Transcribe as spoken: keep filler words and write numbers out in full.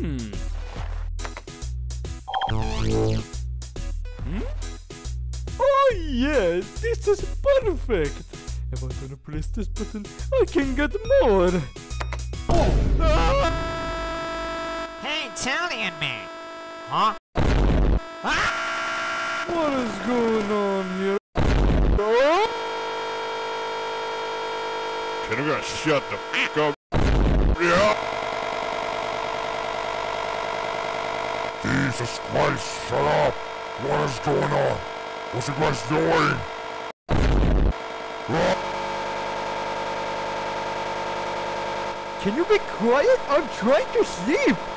Hmm. Hmm? Oh yeah, this is perfect. If I'm gonna press this button, I can get more. Oh. Ah! Hey, Italian man. Huh? Ah! What is going on here? Oh! Can you guys shut the f*** up? Yeah! Jesus Christ, shut up! What is going on? What's you guys doing? Can you be quiet? I'm trying to sleep.